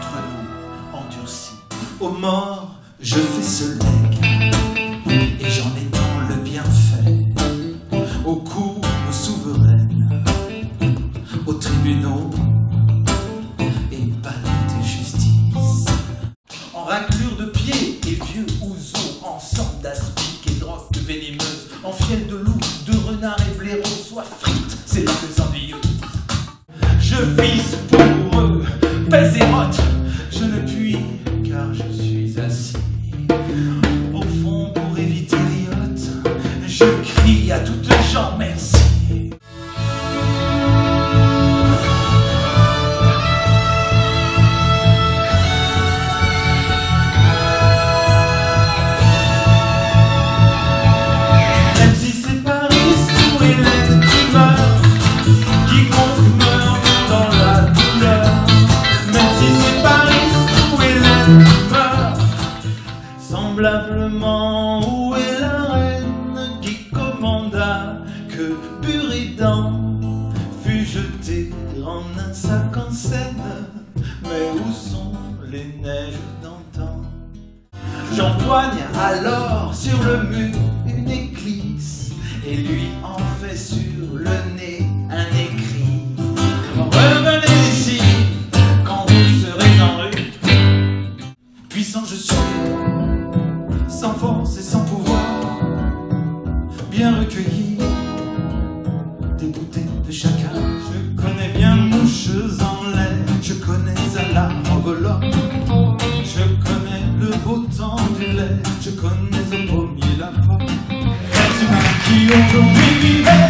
contre l'eau endurcie. Aux morts, je fais ce legs, et j'en étends le bienfait. Aux cours souveraines, aux tribunaux et palais de justice. En raclure de pied et vieux ouzo, en sorte d'aspic et drogue vénémeuse, en fiel de loup, de renard et blaireau, soit frites, c'est là les ennuyeux. Je vise pour eux, pèse et rote, je ne puis car je suis assis. Au fond, pour éviter riotte, je crie à toutes gens merci. Même si c'est Paris ou Hélène qui meurt, quiconque meurt dans la douleur. Même si c'est Paris ou Hélène qui meurt, semblablement où est la reine qui commanda que Buridan fut jeté en un sac en Seine. Mais où sont les neiges d'antan? J'empoigne alors sur le mur une éclisse et lui en fait sur le nez un écrit: revenez ici quand vous serez en rue. Puissant je suis, sans force et sans pouvoir, bien recueilli, dégoûté de chacun. Je connais bien mouches en lait, je connais à la rogolotte, je connais le beau temps du lait, je connais au pommier la pomme. Êtes humains qui aujourd'hui vivent